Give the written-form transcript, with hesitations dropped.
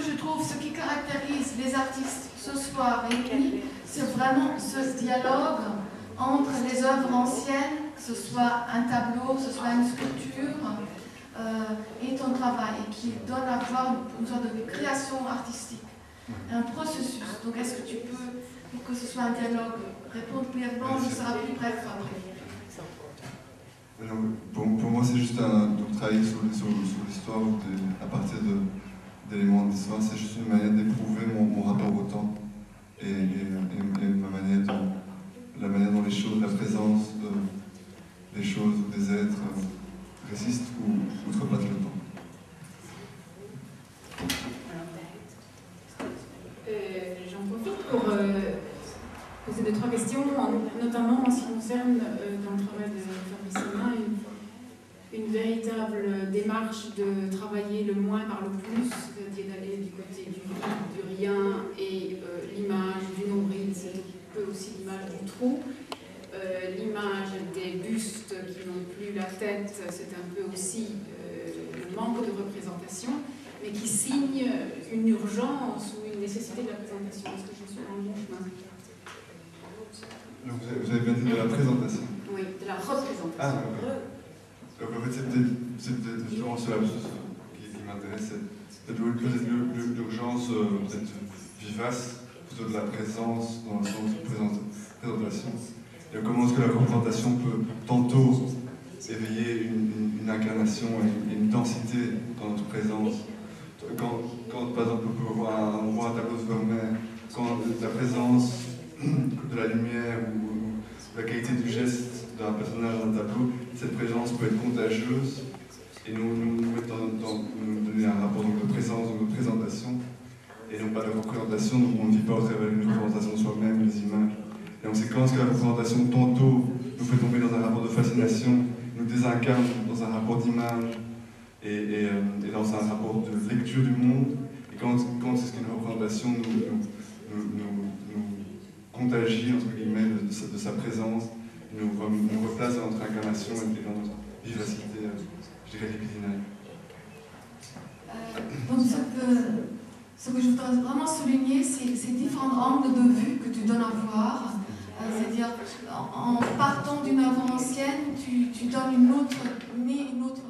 je trouve, ce qui caractérise les artistes ce soir réunis, c'est vraiment ce dialogue entre les œuvres anciennes, que ce soit un tableau, que ce soit une sculpture, et ton travail, et qui donne à voir une sorte de création artistique, un processus. Donc est-ce que tu peux, pour que ce soit un dialogue, répondre brièvement, je serai plus bref après. Pour moi, c'est juste donc, travailler sur l'histoire à partir d'éléments d'histoire, c'est juste une manière d'éprouver mon rapport au temps et la manière dont les choses, la présence des choses ou des êtres résistent ou outrepassent le temps. J'en profite pour poser 2-3 questions, notamment en ce qui concerne dans le travail de Fabrice Humain, une véritable démarche de travailler le moins par le plus, c'est-à-dire d'aller du côté du rien et l'image du nombril, c'est un peu aussi l'image du trou. L'image des bustes qui n'ont plus la tête, c'est un peu aussi le manque de représentation, mais qui signe une urgence ou une nécessité de la présentation. Est-ce que je suis dans le bon chemin? Vous avez bien dit de la présentation. Oui, de la représentation. Ah, okay. Donc en fait, c'est peut-être justement cela qui m'intéresse, c'est peut-être l'urgence peut-être vivace, plutôt de la présence dans le sens de présentation. Et comment est-ce que la représentation peut tantôt éveiller une incarnation et une densité dans notre présence. Quand par exemple, on voit un tableau de Vermeer, quand la présence de la lumière ou la qualité du geste d'un personnage dans un tableau, cette présence peut être contagieuse et nous donner un rapport de présence, de présentation, et non pas de représentation, donc on ne vit pas au travers d'une représentation de soi-même, les images. Et donc c'est quand la représentation tantôt nous fait tomber dans un rapport de fascination, nous désincarne dans un rapport d'image et dans un rapport de lecture du monde, et quand c'est ce qu'une représentation nous contagie, entre guillemets, de sa présence, nous replace dans notre incarnation et dans notre vivacité, je dirais, libidinale. Donc ce que je voudrais vraiment souligner, c'est ces différents angles de vue que tu donnes à voir. C'est-à-dire, en partant d'une œuvre ancienne, tu donnes une autre